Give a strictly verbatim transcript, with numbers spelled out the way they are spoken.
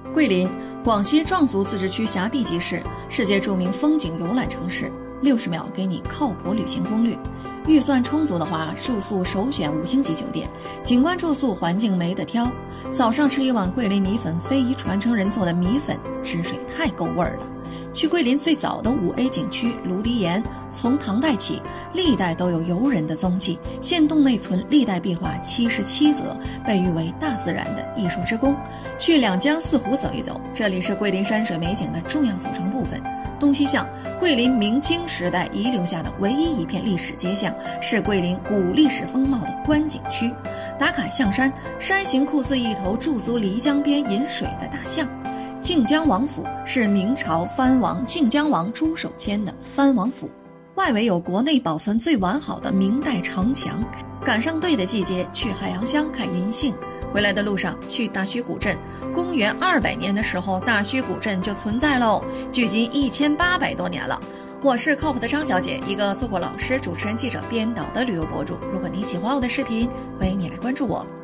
桂林，广西壮族自治区辖地级市，世界著名风景游览城市。六十秒给你靠谱旅行攻略。预算充足的话，住宿首选五星级酒店，景观住宿环境没得挑。早上吃一碗桂林米粉，非遗传承人做的米粉，汁水太够味儿了。去桂林最早的五 A 景区芦笛岩，从唐代起，历代都有游人的踪迹。现洞内存历代壁画七十七则，被誉为大自然的艺术之宫。去两江四湖走一走，这里是桂林山水美景的重要组成部分。东西向，桂林明清时代遗留下的唯一一片历史街巷，是桂林古历史风貌的观景区。打卡象山，山形酷似一头驻足漓江边饮水的大象。靖江王府是明朝藩王靖江王朱守谦的藩王府，外围有国内保存最完好的明代城墙。赶上对的季节，去海洋乡看银杏。回来的路上去大须古镇，公元二百年的时候，大须古镇就存在喽，距今一千八百多年了。我是靠谱的张小姐，一个做过老师、主持人、记者、编导的旅游博主。如果你喜欢我的视频，欢迎你来关注我。